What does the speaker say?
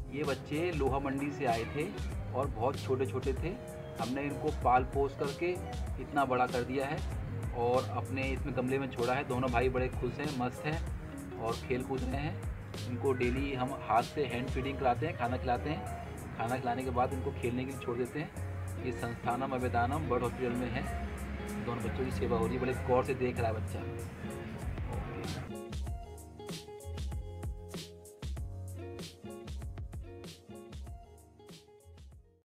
ये बच्चे लोहा मंडी से आए थे और बहुत छोटे छोटे थे। हमने इनको पाल पोस करके इतना बड़ा कर दिया है और अपने इसमें गमले में छोड़ा है। दोनों भाई बड़े खुश हैं, मस्त हैं और खेल कूद रहे हैं। इनको डेली हम हाथ से हैंड फीडिंग कराते हैं, खाना खिलाते हैं। खाना खिलाने के बाद इनको खेलने के लिए छोड़ देते हैं। ये संस्थानम अभय दानम बर्ड हॉस्पिटल में है। दोनों बच्चों की सेवा हो रही है। बड़े गौर से देख रहा है बच्चा। ओके।